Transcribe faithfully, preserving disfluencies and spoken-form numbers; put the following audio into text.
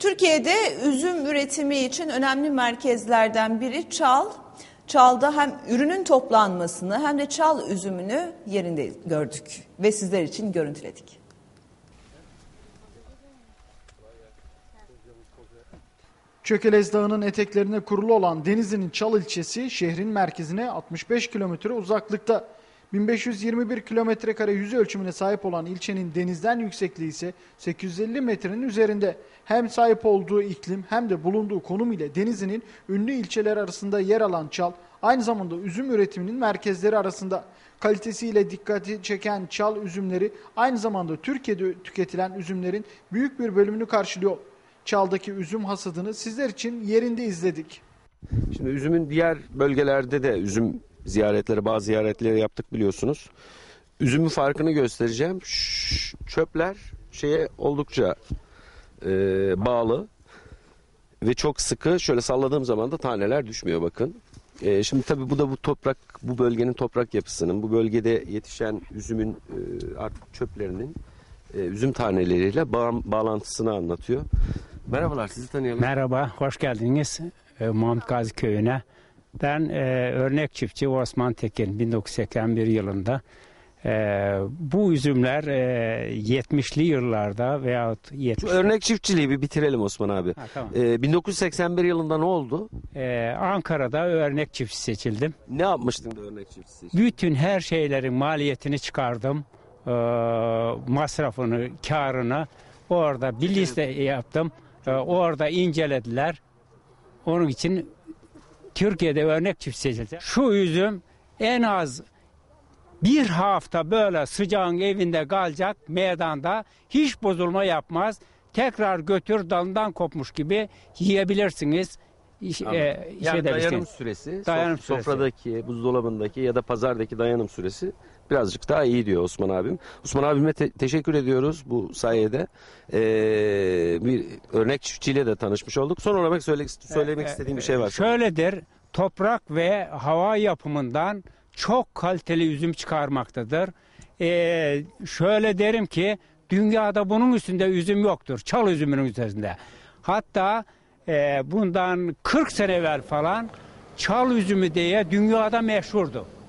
Türkiye'de üzüm üretimi için önemli merkezlerden biri Çal. Çal'da hem ürünün toplanmasını hem de Çal üzümünü yerinde gördük ve sizler için görüntüledik. Çökelez Dağı'nın eteklerine kurulu olan Denizli'nin Çal ilçesi şehrin merkezine altmış beş kilometre uzaklıkta. bin beş yüz yirmi bir kilometre kare yüz ölçümüne sahip olan ilçenin denizden yüksekliği ise sekiz yüz elli metrenin üzerinde. Hem sahip olduğu iklim hem de bulunduğu konum ile Denizli'nin ünlü ilçeler arasında yer alan Çal, aynı zamanda üzüm üretiminin merkezleri arasında. Kalitesiyle dikkati çeken Çal üzümleri aynı zamanda Türkiye'de tüketilen üzümlerin büyük bir bölümünü karşılıyor. Çal'daki üzüm hasadını sizler için yerinde izledik. Şimdi üzümün diğer bölgelerde de üzüm ziyaretleri, bazı ziyaretleri yaptık biliyorsunuz. Üzümün farkını göstereceğim. Ş çöpler şeye oldukça e, bağlı ve çok sıkı. Şöyle salladığım zaman da taneler düşmüyor bakın. E, şimdi tabii bu da bu toprak, bu bölgenin toprak yapısının, bu bölgede yetişen üzümün e, artık çöplerinin e, üzüm taneleriyle bağ bağlantısını anlatıyor. Merhabalar, sizi tanıyalım. Merhaba, hoş geldiniz e, Mahmut Gazi Köyü'ne. Ben e, örnek çiftçi Osman Tekin, bin dokuz yüz seksen bir yılında. E, bu üzümler e, yetmişli yıllarda veyahut yetmiş... Şu örnek çiftçiliği bir bitirelim Osman abi. Ha, tamam. e, bin dokuz yüz seksen bir yılında ne oldu? E, Ankara'da örnek çiftçi seçildim. Ne yapmıştın da örnek çiftçi seçildin? Bütün her şeylerin maliyetini çıkardım. E, masrafını, karını. Orada bir liste yaptım. E, orada incelediler. Onun için Türkiye'de örnek çiftçi seçildi. Şu üzüm en az bir hafta böyle sıcağın evinde kalacak meydanda, hiç bozulma yapmaz. Tekrar götür dalından kopmuş gibi yiyebilirsiniz. İş, e, yani dayanım süresi, dayanım sof süresi, sofradaki, buzdolabındaki ya da pazardaki dayanım süresi birazcık daha iyi diyor Osman abim. Osman abime te teşekkür ediyoruz bu sayede. Ee, bir örnek çiftçiyle de tanışmış olduk. Son olarak söyle söylemek e, istediğim bir şey var. Şöyledir, toprak ve hava yapımından çok kaliteli üzüm çıkarmaktadır. Ee, şöyle derim ki dünyada bunun üstünde üzüm yoktur. Çal üzümünün üzerinde. Hatta e, bundan kırk sene evvel falan Çal üzümü diye dünyada meşhurdu.